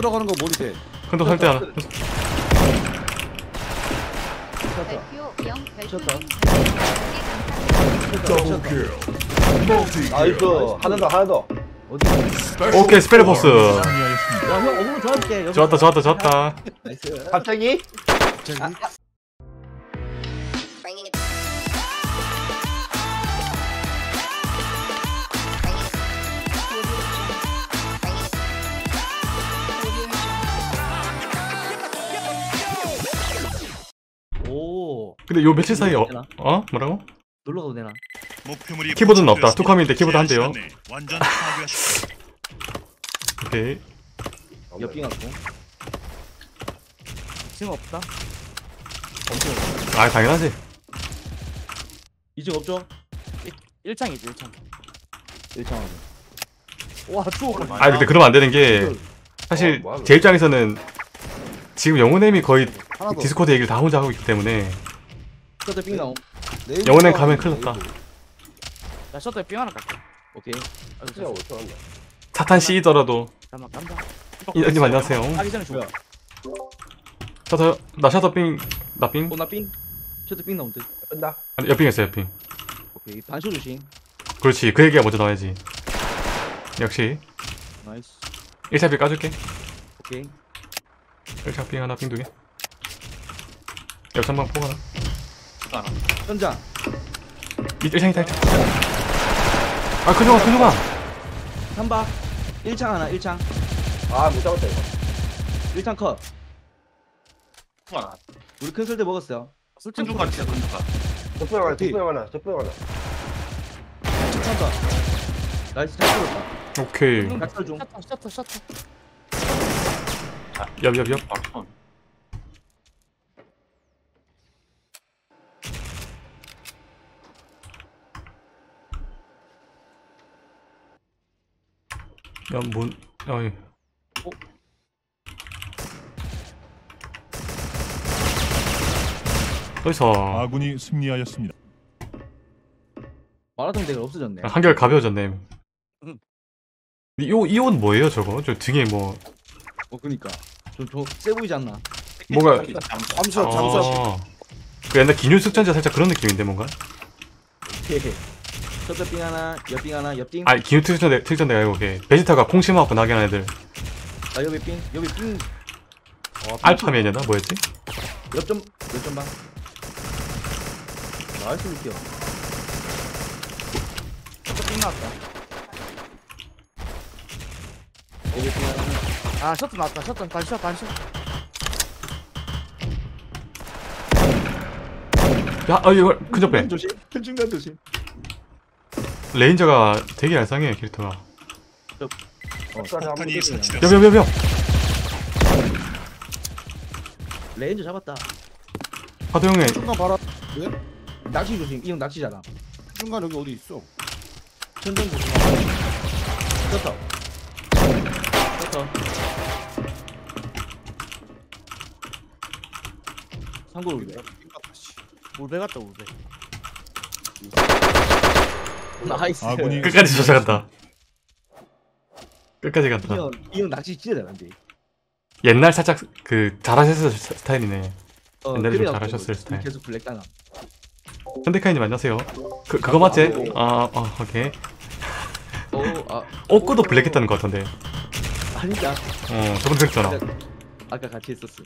들어가는 거 모니터. 큰도 설대 하나. 별표 0 별표 쳤다. 0 나이스. 하나 더, 하나 더. 어디? 오케이 스페르 보스. 야형 어그로 도와줄게. 여기. 좋았다. 나이스. 갑자기? 갑자기. 오. 근데 요 며칠 사이에 뭐라고? 놀러 가도 되나? 키보드는 없다. 투컴인데 키보드 한 대요. 완전 파괴했습니다. 오케이. 옆빙 갖고. 지금 없다. 없죠. 아 당연하지. 이중 없죠? 1창이지 1창. 1창 하고. 와 추억. 아 근데 그러면 안 되는 게 사실 뭐야, 제 입장에서는 지금 영혼엠이 거의 하나 더. 디스코드 얘기를 다 혼자 하고 있기 때문에 셔터 빙 나옴. 영혼엠 가면 큰일 났다. 나 셔터에 삥 하나 갈게. 오케이. 진짜 어떡한다. 사탄 C더라도 잠깐만 깜다. 이님 안녕하세요. 하기 전에 죽어. 셔터 나 셔터빙 나빙 오나 빙. 셔터 빙 나옴 듯. 끈다. 아니 옆빙 했어 옆빙. 오케이. 반쇼 조심. 그렇지 그 얘기가 먼저 나와야지. 역시 나이스. 1차빙 까줄게. 오케이. 1차빙 하나 빙 2개. 옆선방 포 하나. 현장. 1창이다 1창. 아 큰종아. 3바. 1창 하나 1창. 아, 못 잡았다, 이거. 1창 컷. 우리 큰 설대 먹었어요. 술탄 같이 던져봐. 적병 하나, 적병 하나, 적병 하나. 괜찮다. 나이스 잘 들었다. 오케이. 각설 중. 셔터. 옆. 어이. 어디서 아군이 승리하였습니다. 마라톤 대결 없어졌네. 한결 가벼워졌네. 이 옷 뭐예요 저거? 저 등에 뭐 그니까. 좀세 보이지 않나? 뭐가 잠수함 잠수함. 그 옛날 기뉴 숙전자 살짝 그런 느낌인데 뭔가? 오케이. 셔터 빙 하나, 옆빙 하나, 옆빙. 아 기뉴 특전대가 아니고 걔 베지타가 콩 심어갖고 나게 하는 애들. 나 옆에 빙, 옆에 빙. 알파맨이었나 뭐였지? 옆점 방. 나이스 느껴. 셔터 삥 나왔다. 옆에 빙 하나. 아 셔터 나왔다. 셔터 반샷. 야, 이거 큰적배 조심. 큰 중간 조심. 레인저가 되게 얄쌍해 캐릭터가. 폭탄이 설치되었습니다. 옆. 레인저 잡았다. 하도 형의 순간 봐라. 낚시 조심. 이 형 낚시잖아. 순간 여기 어디 있어? 천장 조심. 셔터. 상고 올게. 울베 같다 울베. 나이스. 아군이 끝까지 쫓아간다. 끝까지 간다. 이형 낚시 진짜 잘한대. 옛날 살짝 그 잘하셨을 스타일이네. 옛날에 좀 그래갖고 잘하셨을 스타일. 계속 블랙 당함. 현대카이님 안녕하세요. 그거 맞지? 오케이. 옷구도 블랙했다는 것 같던데. 아니다. 저번 그랬잖아. 아까 같이 했었어.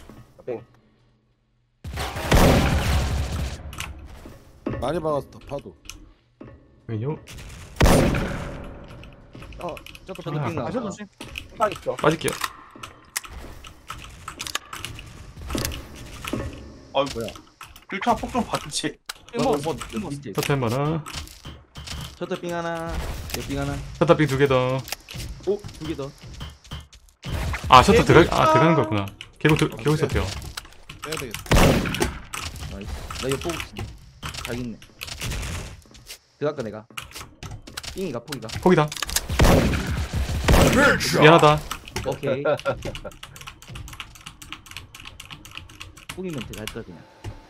많이 박았어 파도. 왜요? 셔터 빙 나왔다. 아 셔터 조심. 딱 있어. 빠질게요. 필차 폭좀 받지. 밑에. 터템 하나. 셔터 빙 하나, 옆빙 하나. 셔터빙 2개 더. 오, 2개 더. 아 셔터 들어가는 거구나. 개고 있었대요. 빼야 되겠다. 나이스. 나 이거 보고 있어. 잘 있네. 들어갈까 내가. 빙이가 포기가. 포기다. 미안하다. 오케이. 포기면 들어갈까 그냥.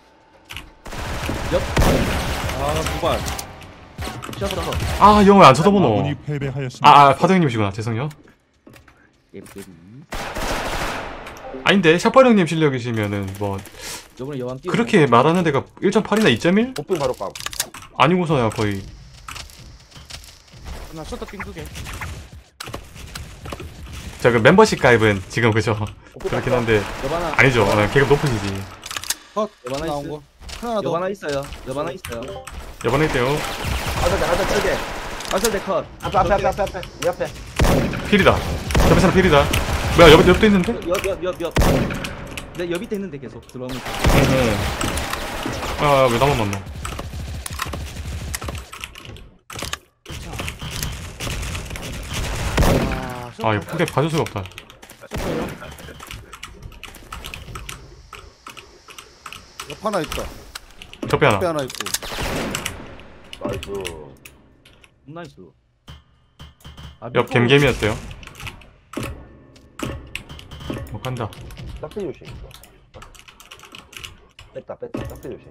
옆. 무발. 셔터 더. 아 영어 안 쳐다보노. 아군이 패배하였습니다. 파도 형님이시구나. 죄송해요. 예쁘리. 아닌데 샤파 형님 실력이시면은 뭐 저번에 여왕 뛰어. 그렇게 말하는 데가 1.8이나 2.1? 복빙 바로 감. 아니고서야 거의. 나 셔터 삥 2개. 자 그 멤버십 가입은 지금 그죠? 그렇긴 한데 여바나. 아니죠. 계급 높으시지. 컷 여바나 나온 있어. 거 하나 더 여바나 있어요. 여바나 있어요. 이번에 때요. 가자. 설대. 아설대 컷. 앞에. 이 앞에. 필이다. 옆에 사람 필이다. 뭐야 옆도 있는데? 옆. 내 옆 밑에 있는데 계속 들어오면. 아왜 나만 만나? 아 이거 크게 봐줄 수가 없다. 옆 하나 있다 접배 옆에 하나. 하나 있고 나이스. 나이스. 옆 겜겜이었어요. 뭐 간다. 짝대 조심. 뺐다. 짝대 조심.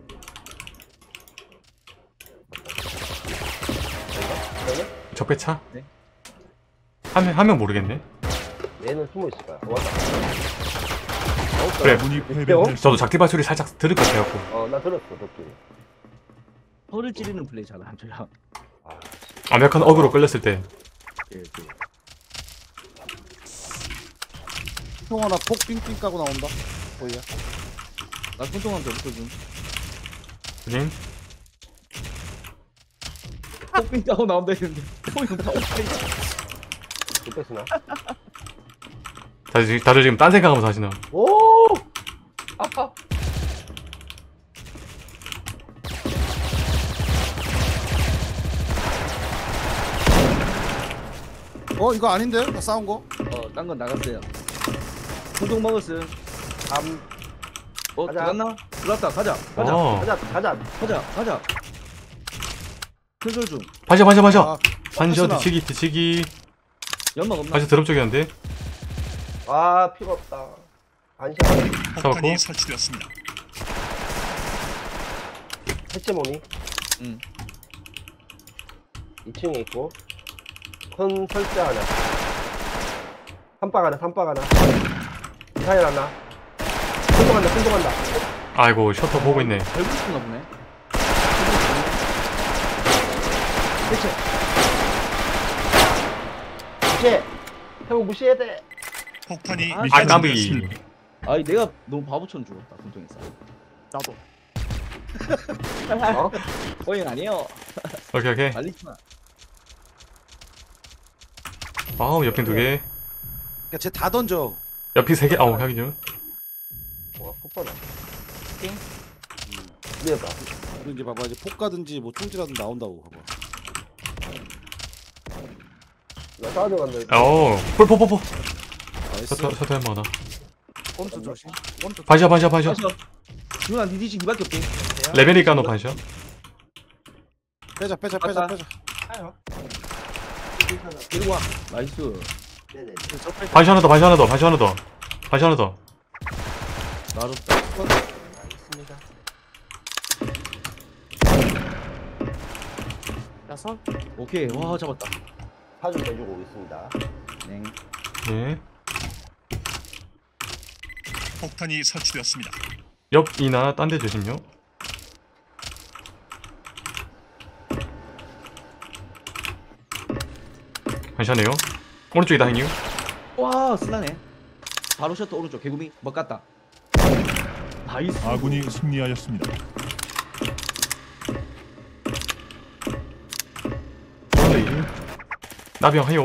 접배 차? 네. 한 명 모르겠네. 얘는 숨어 있을 거야. 왔다. 그래. 아군이 패배하였습니다. 저도 작디바 소리 살짝 들을 것 같아갖고. 나 들었어, 덕분에. 혀를 찌르는 플레이 잘안 줘요. 아, 완벽한 어그로 끌렸을 때. 예. 형 하나 폭 삥삥 까고 나온다 뭐야 나 손동안 더 붙어준. 그린? 폭빙 따고 나온다 했는데 폭빙 따고 뺐으나? 다들 지금 딴 생각하면서 하시나? 오! 아파. 이거 아닌데? 나 싸운 거? 딴 건 나갔어요. 손동 먹었음. 가자. 들어갔나? 들어갔다. 가자. 어. 가자. 컨트롤 중. 반샷. 아, 반샷 패스나. 뒤치기. 연막 없나? 반샷 드럼 쪽이었는데. 아, 피가 없다. 반샷. 폭탄이 설치되었습니다. 해체모니. 응. 2층에 있고. 큰 설자 하나. 삼박 하나. 이사일 하나. 순동한다. 아이고 셔터 보고 있네. 별거 싶나 보네. 무시해. 형 무시해야 돼. 폭탄이 아, 미션 까비. 되었습니다. 아니 내가 너무 바보처럼 죽었다. 손동에서. 나도. 어? 호잉 아니에요. 오케이. 말리지 마. 아우 옆핀 2개. 야, 쟤 다 던져. 옆핀 3개. 아우 하기죠. 와, 폭발아. 띵. 미안하다. 그리고 이제 봐봐 이제 폭 가든지 뭐 총질하든 나온다고 봐봐 나 싸우러 간다. 포. 나이스 셔터 한 번만. 오른쪽 조심. 오른쪽. 반샷. 마셔. 지훈아 니 뒤지 니밖에 없대. 레벨이까노 반샷. 빼자 맞다. 데리고 와. 나이스. 네네. 반샷 하나 더. 나로. 알겠습니다. 야설. 오케이. 와 잡았다. 사진 내주고 오겠습니다. 네. 예. 폭탄이 설치되었습니다. 옆이나 딴 데 조심요. 반샷네요. 오른쪽이다 행유. 와 쓰나네. 바로 셔터 오른쪽 개구미 먹 갔다. 나이스. 아군이 승리하였습니다. 플레이. 나비형 하요.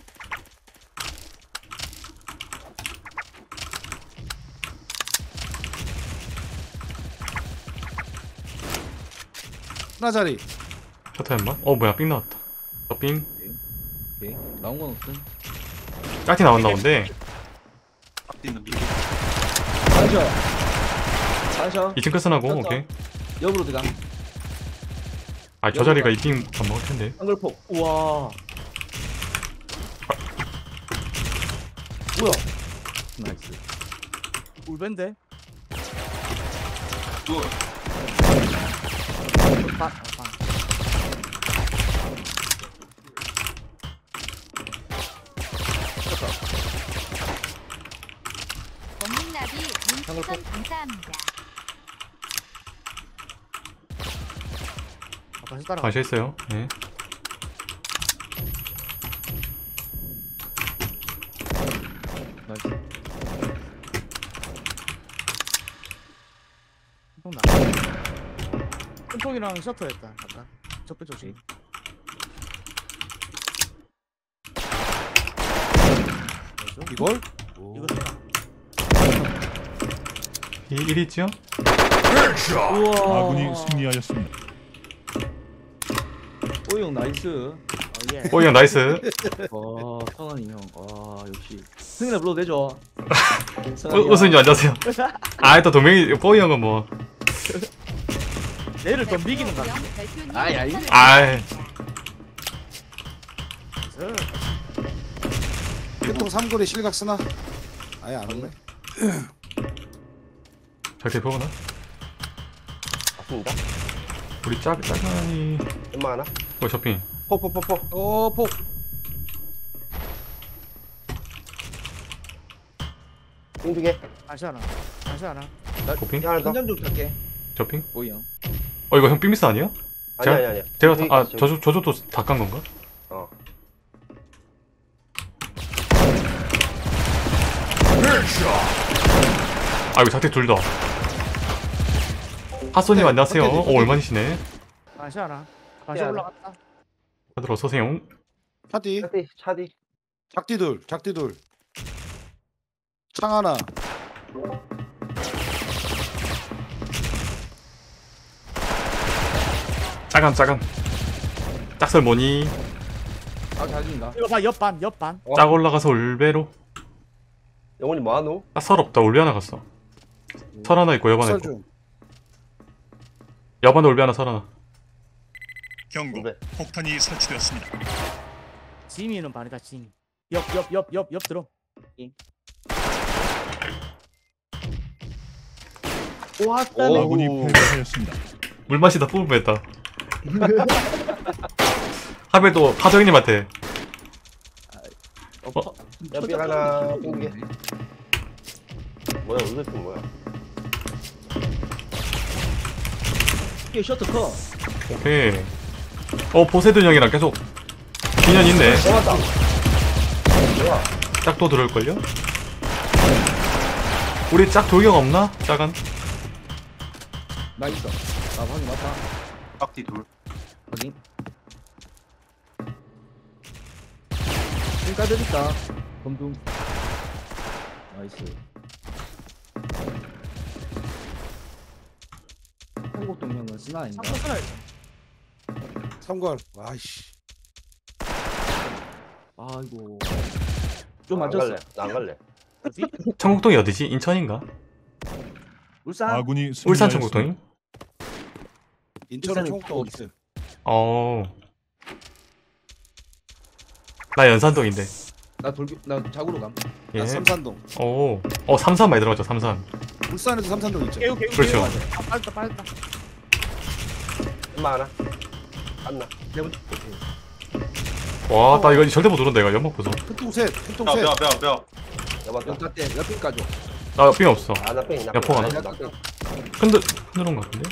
하나 자리 셔터 한 번. 뭐야 삥 나왔다. 삥. 오케이. 나온 건 없음. 짝티 나왔나 본데. 딱 뛰는데. 반셔. 2층 끝선하고 셔터. 오케이. 옆으로 들어가. 저 자리가 이삥 안 먹을 텐데. 한글폭. 우와. 뭐야? 나이스. 울벤데. 그 반. 나비 님 상글 추천 감사합니다. 다시 따라가. 다시 했어요. 예. 나이스. 통 나. 큰 통이랑 셔터였다. 아까 적배 조심. 이걸? 이거 이 1위지요? 아군이 승리하였습니다. 오형 나이스. 예. 오, 형 나이스. 와 성환이 형. 와 역시. 승인아 불러도 되죠? 우승님 안녕하세요. 아, 또 동명이 뽀이 형은 뭐. 내를 더 미기는 거 같아. 영 별표님 아이, 아이. 추천 아이, 끝통 삼거리 실각 쓰나? 아예 안 오네. 작대 보거나? 맞습니다. 우리 짜가니. 얼마 하나? 쇼핑. 포포포포. 폭. 띵두 개. 다시 하나. 다시 하나. 고핑? 하나 더. 한장 좀 탈게. 쇼핑? 오이 형. 이거 형 삐미스 아니에요? 아니야. 제가, 저기 아, 있어, 저기. 저조도 다 깐 건가? 어. 아, 이거 작대 둘 다. 하소님 안녕하세요. 오, 얼마이시네. 다시 하나. 다시 하나. 올라갔다. 다들 어서오세요. 차디. 차디. 작디둘. 창 하나. 짜간. 짝설 뭐니? 아 자기인가? 이거 봐 옆반. 짝 올라가서 울베로. 영훈이 뭐하노? 아, 설 없다. 울베 하나 갔어. 설 하나 있고 여반 있고. 설중. 여반에 울베 하나, 설 하나. 경고. 네. 폭탄이 설치되었습니다. 지미는 반이다 지미. 옆 들어. 와 오. 아군이 패배하였습니다. 물 마시다 뿜을 했다. 하벨도 파정님한테. 옆에 하나 띵두 개. 뭐야 울베팀 뭐야? 이게 셔터 커. 오케이. 보세돈 형이랑 계속 인연 있네. 맞다. 뭐야? 짝도 들어올걸요? 우리 짝 돌격 없나? 짝은? 나 있어. 나 확인 맞다. 빡디 둘. 확인. 지금 까드릴까? 검둥. 나이스. 한국 동명은 쓰나 아닌가? 삼거 쓰나야지. 삼걸. 아이씨. 아이고. 좀 안 맞췄어. 갈래. 나 안 갈래. 어디? 청국동이 어디지? 인천인가? 울산. 아군이 울산 승리하였습니다. 청국동이? 인천은 일산에 총독 있어. 나 연산동인데. 나 자구로 감. 예. 삼산동. 삼산 많이 들어갔죠, 삼산. 울산에도 삼산동 있죠. 개우. 그렇죠. 빠졌다. 얼마 하나? 안나. 와, 나 이거 절대 못 들어온다, 이거. 연막 보소. 큰통 셋. 뼈. 여봤다. 여기 때 옆에 까줘. 나 삥 없어. 아나 뺑. 야, 포 하나? 흔들은 것 같은데?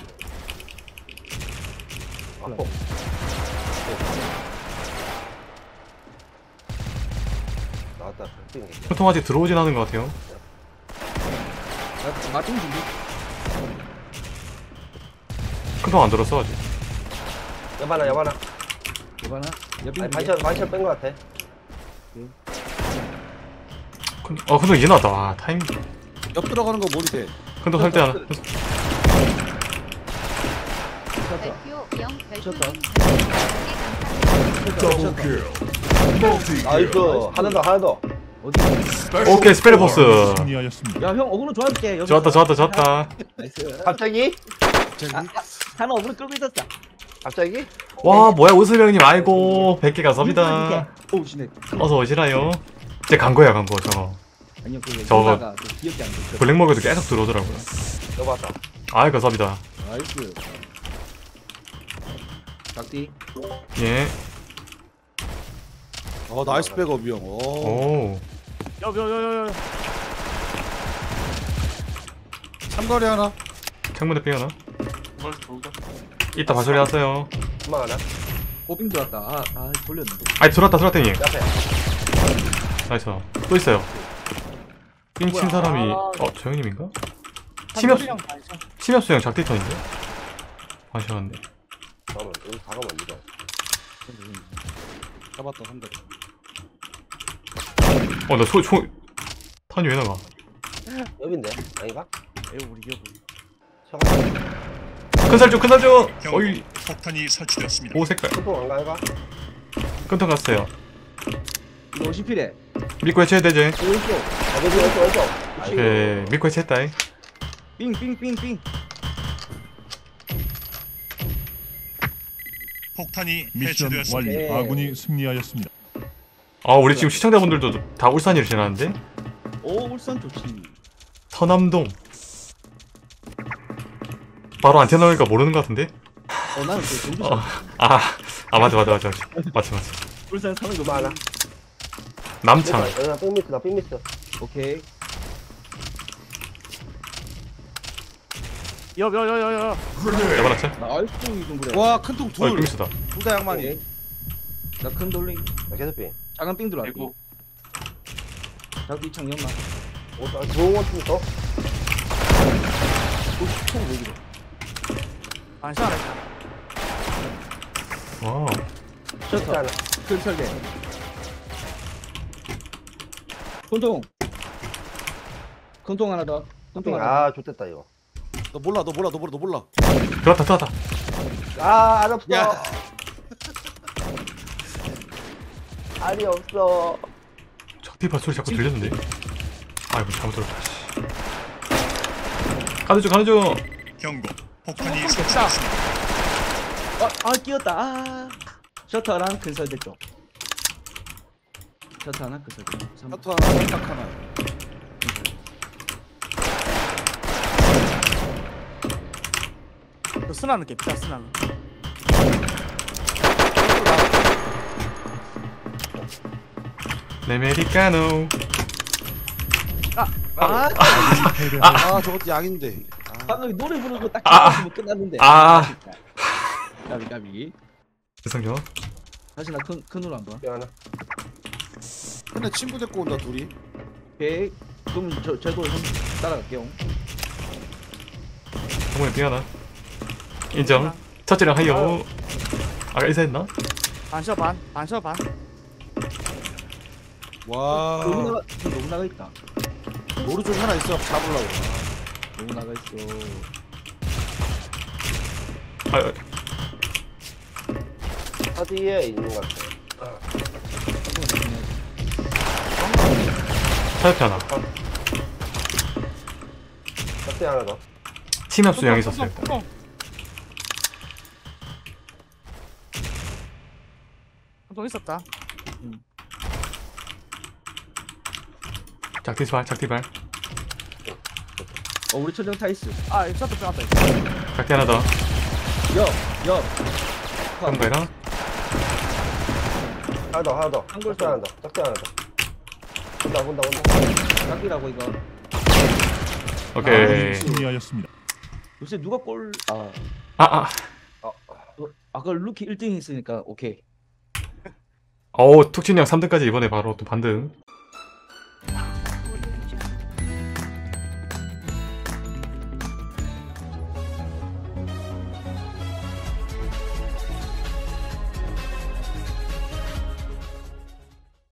나왔다. 뺑. 보통 아직 들어오진 않은 것 같아요. 나 맞춤 준비. 큰통 안 들었어, 아직. 여봐나. 여봐나. 옆에 아니 반샷 뺀 거 같아. 큰통 이제 나왔다. 와, 타이밍. 옆 들어가는 거 몰이 돼. 큰통 살 때 하나. 별표 영 별표님 쳤다. 감사합니다. 나이스. 하나 더. 어디? 오케이, 스페르 보스. 승리하였습니다. 야 형 어그로 좋아할게. 여기 좋았다. 나이스. 갑자기? 하나 어그로 끌고 있었어. 갑자기? 와, 뭐야, 우슬 형님. 아이고, 100개 감사합니다. 오 시네. 어서 오시라요. 이제 간 거야, 저거. 아니요 그 저거. 저거 기억이 안 돼. 블랙먹에도 계속 들어오더라고요. 여봤다. 아이, 감사합니다. 나이스. 작디. 예. 나이스 백업 형. 오. 옆. 삼거리 하나. 창문에 삥 하나. 뭘 돌다. 이따 발소리 났어요. 금방 하나. 오빙 들어왔다. 돌렸는데. 아니 들어왔다 형님. 옆에. 나이스. 또 있어요. 삥 친 사람이 저 형님인가? 심엽 심엽수 형 작디턴인데? 아쉬웠네. 잠깐만 여기 가가면 안 돼. 잡았다 삼거리. 나 탄이 왜 나가? 여긴데 아닌가? 에이 우리 여보. 잠깐. 큰 살중 경고. 어이 폭탄이 설치되었습니다. 오 색깔. 또 안 가가? 끈턴 갔어요. 이거 50필에. 믿고 해쳐야 되지. 오른쪽. 왼쪽. 오케이 믿고 해체했다잉. 삥삥삥삥. 폭탄이 미션 해체되었습니다. 네. 완료. 아군이 승리하였습니다. 우리 지금 시청자분들도 다 울산이를 지나는데? 오 울산 좋지. 서남동. 바로 안테나 나오니까 모르는 것 같은데? 나는 그 경주 어. 맞아. 맞지. 울산 사는 거 금방 하나. 남창. 삥미스다 삥미스. 오케이. 여여여여여. 야바라차? 나이스 이동 그래. 와 큰 통 둘. 끔미스다. 둘 다 양만이. 나큰 돌링. 나 계속 삥. 작은 삥 들어왔다. 그리고 자기 창 연마. 좋은 거 좀 더. 총 얘기해. 반시 하나 있다. 와. 셔터. 하나. 큰 설계. 큰통. 큰통 하나 더. 큰통 하나. 아 좋댔다 이거. 너 몰라. 들어왔다. 알 없어. 야. 알이 없어. 작디발 소리 자꾸 들렸는데? 아이고 잘못 들었다. 가는 중. 경고. 폭탄이 어, 설치되었습니다. 끼었다. 셔터랑 큰 설계 쪽. 셔터 하나, 큰 설계. 카토 하나, 삼각 하나. 그 스나는 개피다 스나는. 네메리카노. 아 저것도 약인데. 방금 노래 부르고 딱 아. 끝났으면 끝났는데. 가비. 죄송해요. 다시 나큰 눈 한번. 삥 하나. 근데 친구 데리고 온다 둘이. 오케이. 그럼 저도 좀 따라갈게요. 정문에 삥 하나. 인정. 첫째랑 하이요. 아까 인사했나? 반셔 반. 반셔 반. 와. 너무 나가 있다. 노루 중 하나 있어. 잡으려고. 너무 나가 있어. 어디에 있는 것 같아. 차옆에 하나. 짝대 하나 더. 침합수 형 있었어요. 또 있었다. 작디발. 우리 천정 타이스. 셔터 빼놨다. 작디 하나 더. 옆. 한거랑 하나 더. 한골 짝대 하나 더. 짝대 하나 더. 본다. 깎이라고 이거. 오케이. 아군이 승리하였습니다. 요새 누가 골? 아까 루키 1등 했으니까 오케이. 툭친이 형 3등까지 이번에 바로 또 반등.